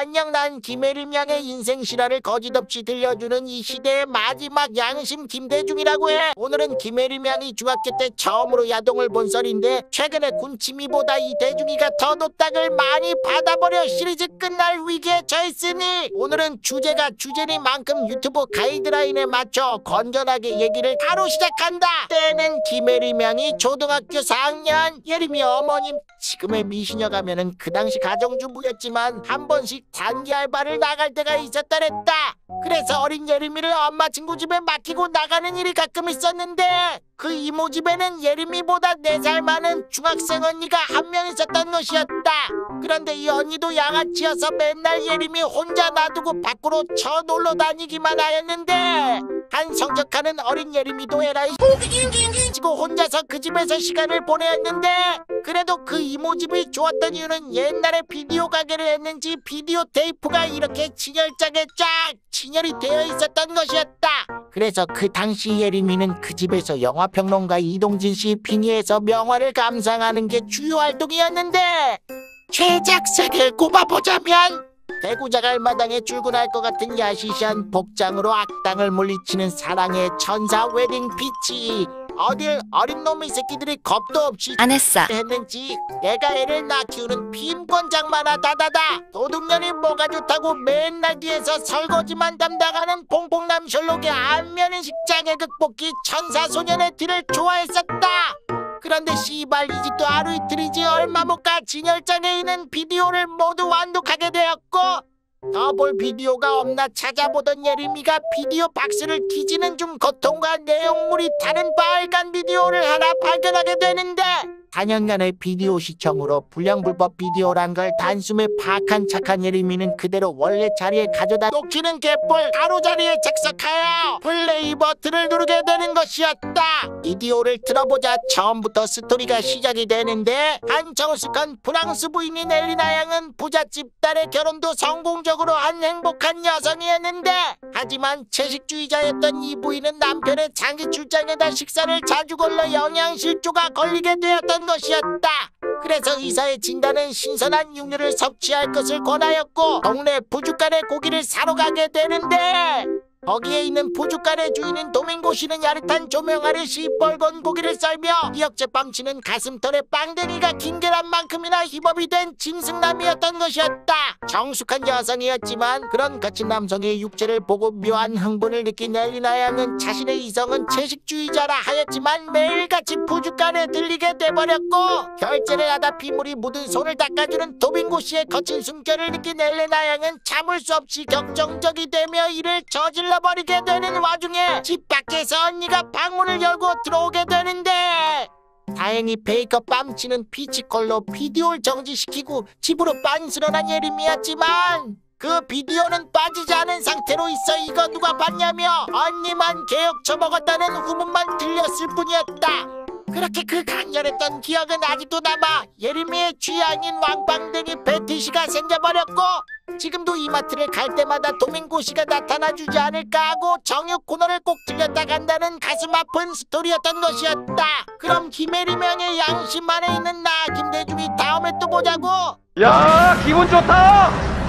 안녕, 난 김혜림양의 인생 실화를 거짓없이 들려주는 이 시대의 마지막 양심 김대중이라고 해. 오늘은 김혜림양이 중학교 때 처음으로 야동을 본 썰인데 최근에 군침이보다 이 대중이가 더 노딱을 많이 받아버려 시리즈 끝날 위기에 처했으니 오늘은 주제가 주제니만큼 유튜브 가이드라인에 맞춰 건전하게 얘기를 바로 시작한다. 때는 김혜림양이 초등학교 4학년. 예림이 어머님, 지금의 미시녀 가면은 그 당시 가정주부였지만 한 번씩 단기 알바를 나갈 때가 있었다랬다. 그래서 어린 예림이를 엄마 친구 집에 맡기고 나가는 일이 가끔 있었는데 그 이모 집에는 예림이보다 4살 많은 중학생 언니가 한 명 있었던 것이었다. 그런데 이 언니도 양아치여서 맨날 예림이 혼자 놔두고 밖으로 쳐놀러 다니기만 하였는데 한 성적하는 어린 예림이도 에라이 치고 혼자서 그 집에서 시간을 보내었는데 그래도 그 이모 집이 좋았던 이유는 옛날에 비디오 가게를 했는지 비디오 테이프가 이렇게 진열장에 쫙 진열이 되어 있었던 것이었다. 그래서 그 당시 예림이는 그 집에서 영화평론가 이동진 씨 빙의해서 명화를 감상하는 게 주요 활동이었는데 최작사를 꼽아보자면 대구자갈마당에 출근할 것 같은 야시시한 복장으로 악당을 물리치는 사랑의 천사 웨딩 피치. 어딜 어린 놈의 새끼들이 겁도 없이 안 했어 했는지 내가 애를 낳아 키우는 빈곤장만아 다다다. 도둑년이 뭐가 좋다고 맨날 뒤에서 설거지만 담당하는 퐁퐁남 셜록의 안면인식 장애 극복기 천사소년의 뒤를 좋아했었다. 그런데 씨발 이 집도 하루 이틀이지 얼마 못 가 진열장에 있는 비디오를 모두 완독하게 되었고 더 볼 비디오가 없나 찾아보던 예림이가 비디오 박스를 뒤지는 중 고통과 내용물이 다른 빨간 비디오를 하나 발견하게 되는데 4년간의 비디오 시청으로 불량불법 비디오란 걸 단숨에 파악한 착한 예림이는 그대로 원래 자리에 가져다 놓기는 개뿔 가로자리에 착석하여 플레이 버튼을 누르게 되는 것이었다. 비디오를 틀어보자 처음부터 스토리가 시작이 되는데 한 정숙한 프랑스 부인인 엘리나 양은 부잣집 딸의 결혼도 성공적으로 한 행복한 여성이었는데 하지만 채식주의자였던 이 부인은 남편의 장기 출장에다 식사를 자주 걸러 영양실조가 걸리게 되었던 것이었다. 그래서 의사의 진단은 신선한 육류를 섭취할 것을 권하였고 동네 부둣간에 고기를 사러 가게 되는데 거기에 있는 부둣간의 주인인 도밍고 씨는 야릇한 조명 아래 시뻘건 고기를 썰며 이역제빵 치는 가슴털에 빵댕이가 긴 계란만큼이나 힙업이 된 짐승남이었던 것이었다. 정숙한 여성이었지만 그런 거친 남성의 육체를 보고 묘한 흥분을 느낀 엘리나 양은 자신의 이성은 채식주의자라 하였지만 매일같이 부둣간에 들리게 돼버렸고 결제를 하다 피물이 묻은 손을 닦아주는 도밍고 씨의 거친 숨결을 느낀 엘리나 양은 참을 수 없이 격정적이 되며 이를 저질러 버리게 되는 와중에 집 밖에서 언니가 방문을 열고 들어오게 되는데 다행히 베이커 뺨치는 피치콜로 비디오를 정지시키고 집으로 빤스런한 예림이었지만 그 비디오는 빠지지 않은 상태로 있어 이거 누가 봤냐며 언니만 개욕 처먹었다는 후문만 들렸을 뿐이었다. 그렇게 그 강렬했던 기억은 아직도 남아 예림이의 취향인 왕빵댕이 베티씨가 생겨버렸고 지금도 이마트를 갈 때마다 도밍고 씨가 나타나주지 않을까 하고 정육 코너를 꼭 들렸다 간다는 가슴 아픈 스토리였던 것이었다. 그럼 김혜림양의 양심 안에 있는 나 김대중이 다음에 또 보자고. 야, 기분 좋다.